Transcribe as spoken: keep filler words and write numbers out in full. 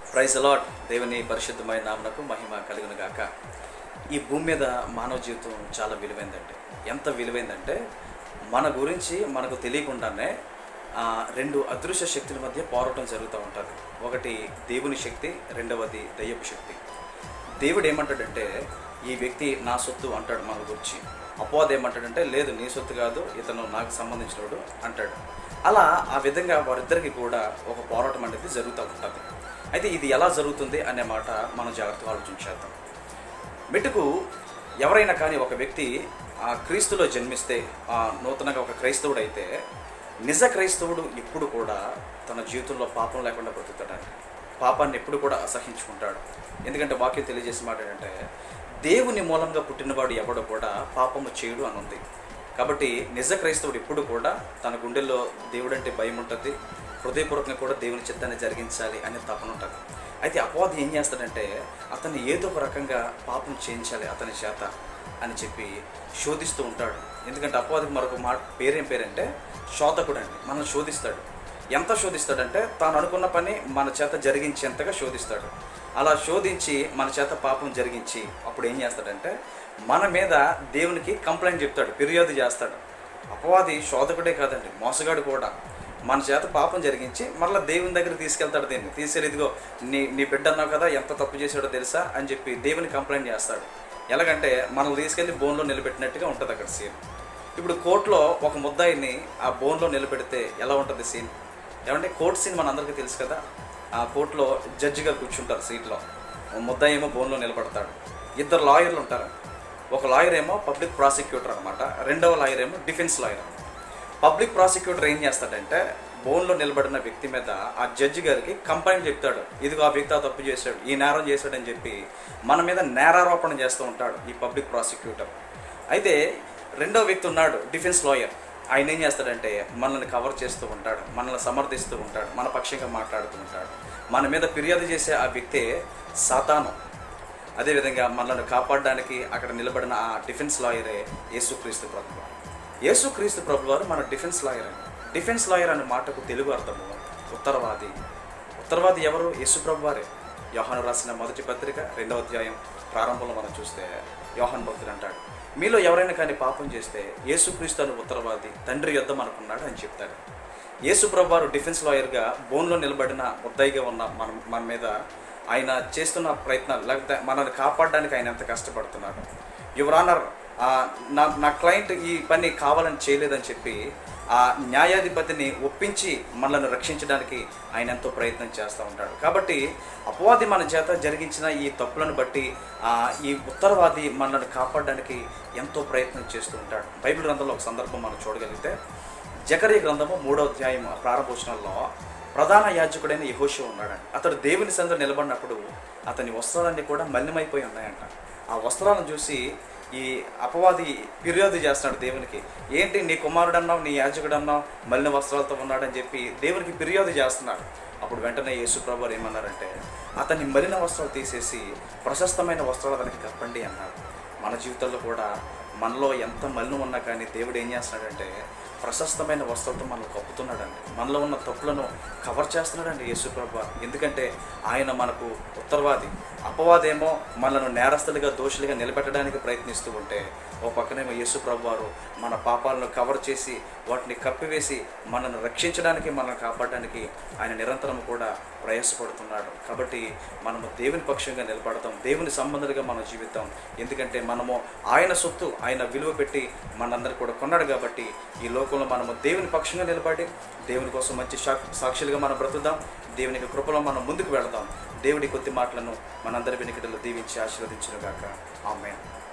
Praise allot. దేవుని పరిశుద్ధమైన నామమునకు మహిమ కలుగును గాక. ఈ భూమి మీద మానవ జీవితం చాలా విలువైందండి. ఎంత విలువైందంటే మన గురించి మనకు తెలియకుండానే రెండు అదృశ్య శక్తుల మధ్య పోరాటం జరుగుతూ ఉంటుంది. ఒకటి దేవుని శక్తి, రెండవది దయ్యపు శక్తి. దేవుడు ఏమంటాడంటే ఈ వ్యక్తి నా సొత్తు అంటాడు మన గురించి. అపవాది ఏమంటాడంటే లేదు నీ సొత్తు కాదు, ఇతను నాకు సంబంధించినోడు అంటాడు. అలా ఆ విధంగా వారిద్దరికి కూడా ఒక పోరాటం అనేది జరుగుతూ ఉంటుంది. అయితే ఇది ఎలా జరుగుతుంది అనే మాట మనం జాగ్రత్తగా ఆలోచించేద్దాం. మెట్టుకు ఎవరైనా కానీ ఒక వ్యక్తి ఆ క్రీస్తులో జన్మిస్తే, ఆ నూతనంగా ఒక క్రైస్తవుడు అయితే, నిజ క్రైస్తవుడు ఎప్పుడు కూడా తన జీవితంలో పాపం లేకుండా బ్రతుకుతాడు. పాపాన్ని ఎప్పుడు కూడా అసహించుకుంటాడు. ఎందుకంటే వాక్యం తెలియజేసే మాట ఏంటంటే దేవుని మూలంగా పుట్టినవాడు ఎవడు కూడా పాపము చేయడు అని ఉంది. కాబట్టి నిజ క్రైస్తవుడు ఎప్పుడు కూడా తన గుండెల్లో దేవుడంటే భయం ఉంటుంది, హృదయపూర్వకంగా కూడా దేవుని చిత్తాన్ని జరిగించాలి అనే తపన ఉంటుంది. అయితే అపవాది ఏం చేస్తాడంటే అతన్ని ఏదో ఒక రకంగా పాపం చేయించాలి అతని చేత అని చెప్పి శోధిస్తూ ఉంటాడు. ఎందుకంటే అపవాదికి మరొక మాట పేరేం పేరంటే శోధకుడు అండి. మనల్ని శోధిస్తాడు. ఎంత శోధిస్తాడంటే తాను అనుకున్న పని మన చేత జరిగించేంతగా శోధిస్తాడు. అలా శోధించి మన చేత పాపం జరిగించి అప్పుడు ఏం చేస్తాడంటే మన మీద దేవునికి కంప్లైంట్ చెప్తాడు, ఫిర్యాదు చేస్తాడు. అపవాది శోధకుడే కాదండి, మోసగాడు కూడా. మన చేత పాపం జరిగించి మళ్ళీ దేవుని దగ్గర తీసుకెళ్తాడు. దీన్ని తీసుకెళ్ళి ఇదిగో నీ నీ బిడ్డ అన్నావు కదా ఎంత తప్పు చేసాడో తెలుసా అని చెప్పి దేవుని కంప్లైంట్ చేస్తాడు. ఎలాగంటే మనల్ని తీసుకెళ్ళి బోన్లో నిలబెట్టినట్టుగా ఉంటుంది అక్కడ సీన్. ఇప్పుడు కోర్టులో ఒక ముద్దాయిని ఆ బోన్లో నిలబెడితే ఎలా ఉంటుంది సీన్? ఏమంటే కోర్టు సీన్ మన అందరికీ తెలుసు కదా. ఆ కోర్టులో జడ్జిగా కూర్చుంటారు సీట్లో, ముద్దాయి ఏమో బోన్లో నిలబడతాడు. ఇద్దరు లాయర్లు ఉంటారు. ఒక లాయర్ ఏమో పబ్లిక్ ప్రాసిక్యూటర్ అనమాట, రెండవ లాయర్ ఏమో డిఫెన్స్ లాయర్. పబ్లిక్ ప్రాసిక్యూటర్ ఏం చేస్తాడంటే బోన్లో నిలబడిన వ్యక్తి మీద ఆ జడ్జి గారికి కంప్లైంట్ చెప్తాడు, ఇదిగో ఆ వ్యక్తి ఆ తప్పు చేశాడు, ఈ నేరం చేశాడని చెప్పి మన మీద నేరారోపణ చేస్తూ ఉంటాడు ఈ పబ్లిక్ ప్రాసిక్యూటర్. అయితే రెండో వ్యక్తి ఉన్నాడు డిఫెన్స్ లాయర్. ఆయన ఏం చేస్తాడంటే మనల్ని కవర్ చేస్తూ ఉంటాడు, మనల్ని సమర్థిస్తూ ఉంటాడు, మన పక్షంగా మాట్లాడుతూ ఉంటాడు. మన మీద ఫిర్యాదు చేసే ఆ వ్యక్తే సాతాను. అదేవిధంగా మనల్ని కాపాడడానికి అక్కడ నిలబడిన ఆ డిఫెన్స్ లాయరే యేసుక్రీస్తు ప్రభువారు. యేసుక్రీస్తు ప్రభువారు మన డిఫెన్స్ లాయర్ అని. డిఫెన్స్ లాయర్ అనే మాటకు తెలుగు అర్థము ఉత్తరవాది. ఉత్తరవాది ఎవరు? యేసు ప్రభువారే. యోహాను రాసిన మొదటి పత్రిక రెండవ అధ్యాయం ప్రారంభంలో మనం చూస్తే యోహాను భక్తుడు అంటాడు, మీలో ఎవరైనా కానీ పాపం చేస్తే యేసుక్రీస్తు అనే ఉత్తరవాది తండ్రి యొద్ద మనకున్నాడు అని చెప్తాడు. యేసు ప్రభువారు డిఫెన్స్ లాయర్గా బోన్లో నిలబడిన ముద్దాయిగా ఉన్న మన మన మీద ఆయన చేస్తున్న ప్రయత్నాలు, లేకపోతే మనల్ని కాపాడడానికి ఆయన ఎంత కష్టపడుతున్నాడు. యువర్ ఆనర్, నా నా క్లయింట్ ఈ పని కావాలని చేయలేదని చెప్పి ఆ న్యాయాధిపతిని ఒప్పించి మనల్ని రక్షించడానికి ఆయన ఎంతో ప్రయత్నం చేస్తూ ఉంటాడు. కాబట్టి అపవాది మన చేత జరిగించిన ఈ తప్పులను బట్టి ఈ ఉత్తరవాది మనల్ని కాపాడడానికి ఎంతో ప్రయత్నం చేస్తూ ఉంటాడు. బైబిల్ గ్రంథంలో ఒక సందర్భం మనం చూడగలిగితే జకరియా గ్రంథము మూడో అధ్యాయం ప్రారంభోచనంలో ప్రధాన యాజకుడైన యెహోషువ ఉన్నాడండి. అతడు దేవుని సన్నిధిలో నిలబడినప్పుడు అతని వస్త్రాలన్నీ కూడా మలినమైపోయి ఉన్నాయంట. ఆ వస్త్రాలను చూసి ఈ అపవాది ఫిర్యాదు చేస్తున్నాడు దేవునికి, ఏంటి నీ కుమారుడు అన్నావు, నీ యాజకుడు అన్నావు, మలిన వస్త్రాలతో ఉన్నాడని చెప్పి దేవునికి ఫిర్యాదు చేస్తున్నాడు. అప్పుడు వెంటనే యేసు ప్రభువారు ఏమన్నారంటే అతని మలిన వస్త్రాలు తీసేసి ప్రశస్తమైన వస్త్రాలు అతనికి కప్పండి అన్నాడు. మన జీవితంలో కూడా మనలో ఎంత మలినం ఉన్నా కానీ దేవుడు ఏం చేస్తున్నాడంటే ప్రశస్తమైన వస్త్రాలతో మనల్ని కప్పుతున్నాడండి. మనలో ఉన్న తప్పులను కవర్ చేస్తున్నాడండి యేసు ప్రభువారు. ఎందుకంటే ఆయన మనకు ఉత్తరవాది. అపవాదేమో మనను నేరస్తులుగా దోషులుగా నిలబెట్టడానికి ప్రయత్నిస్తూ ఉంటే ఓ పక్కనేమో యేసు ప్రభువారు మన పాపాలను కవర్ చేసి వాటిని కప్పివేసి మనల్ని రక్షించడానికి, మనల్ని కాపాడడానికి ఆయన నిరంతరం కూడా ప్రయాసపడుతున్నాడు. కాబట్టి మనము దేవుని పక్షంగా నిలబడతాం, దేవుని సంబంధులుగా మనం జీవితాం. ఎందుకంటే మనము ఆయన సొత్తు, ఆయన విలువ పెట్టి మనందరూ కూడా కొన్నాడు. కాబట్టి ఈ లోకంలో మనము దేవుని పక్షంగా నిలబడి దేవుని కోసం మంచి సాక్షులుగా మనం బ్రతుకుదాం. దేవునికి కృపలో మనం ముందుకు వెళదాం. దేవుడి కొద్ది మాటలను మనందరి వెనుకడలో దీవించి ఆశీర్వదించును గాక. ఆమేన్.